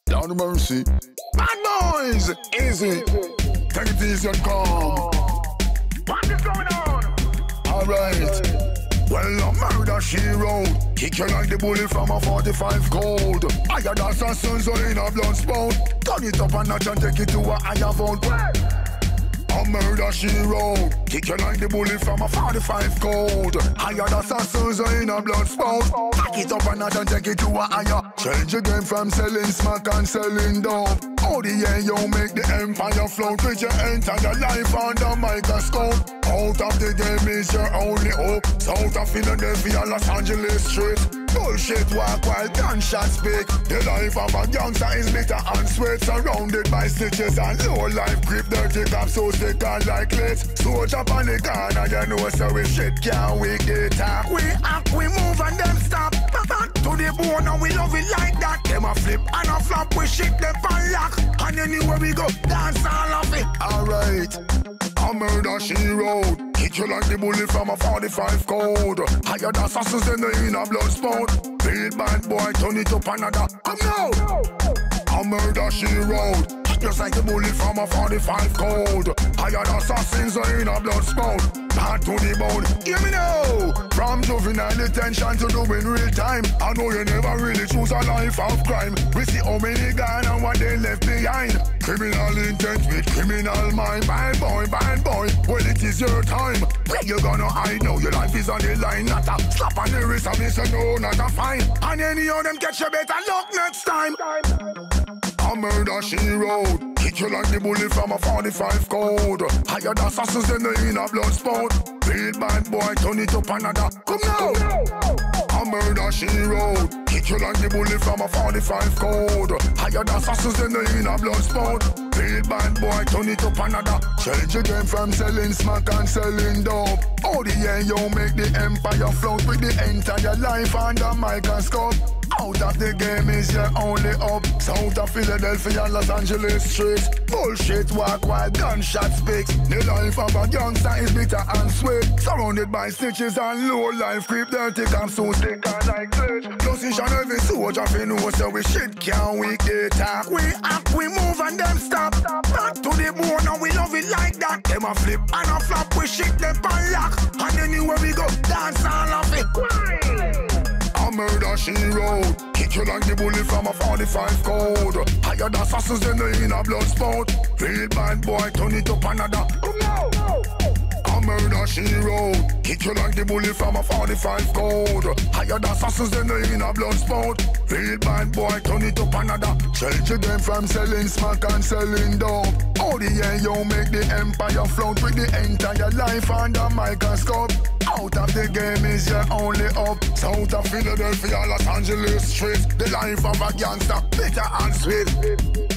Down the mercy. Bad boys, easy. Take it easy and calm. What is going on? Alright. Well, a murder she wrote. Kick you like the bullet from a 45 cold. Higher than assassins or in a blood spout. Turn it up a notch and take it to a higher vote. A murder she wrote. Kick you like the bullet from a 45 cold. Higher than assassins or in a blood spout. Back it up a notch and take it to a higher. Change the game from selling smack and selling dope. Oh, the air you make the empire float. With your entire life under microscope. Out of the game is your only hope. South of Philadelphia, Los Angeles street. Bullshit walk while gunshots speak. The life of a youngster is bitter and sweat. Surrounded by stitches and low life grip. Dirty cops so sick and like lit. Soldier on the corner, you know so we shit can't we get up. We act, we move and them stop. To the bone and we love it like that. Them a flip and a flop, we shit them and lock. And anywhere we go, dance all of it. Alright. A murder she wrote. Kick you like the bullet from a 45 code. Higher than assassins in the inner blood spout. Real bad boy, turn it up another. Come now. A murder she wrote. Just like the bullet from a 45 code. Higher than assassins in a blood spout. Bad to the bone, hear me now. From juvenile detention to doing real time. I know you never really choose a life of crime. We see how many gone and what they left behind. Criminal intent with criminal mind. Bad boy, well it is your time. Where you gonna hide now? Your life is on the line. Not a slap on the wrist and me say no, not a fine. And any of them catch you better luck next time. A murder she wrote. Kick you like the bullet from a 45 code. Higher than assassins in the inner blood spout. Real bad boy, turn it up another. Come now. A murder she wrote. Kick you like the bullet from a 45 code. Higher than assassins in the inner blood spout. Real bad boy, turn it up another. Change the game from selling smack and selling dope. Oh, the air you make the empire float. With the entire life under microscope. Out of the game is your only hope. South of Philadelphia, Los Angeles streets. Bullshit walk while gunshots speaks. The life of a youngster is bitter and sweet. Surrounded by stitches and low life creep. Dirty cops so sick and like glitch. Plus each and every soldier fi know so we shit can't we get up. We act, we move and them stop. Back to the bone and we love it like that. Them a flip and a flop, we shit them and lock. And anywhere we go, dance all of it. A murder she wrote. Kick you like the bullet from a 45 code. Higher than assassins in the inner blood spout. Real bad boy, turn it up another. Come now. A murder she wrote. Kick you like the bullet from a 45 code. Higher than assassins in the inner blood spout. Real bad boy, turn it up another. Change the game from selling smack and selling dope. Oh, the air you make the empire float. With the entire life under microscope. Out of the game is your only hope. South of Philadelphia, Los Angeles street. The life of a gangster, bitter and sweet.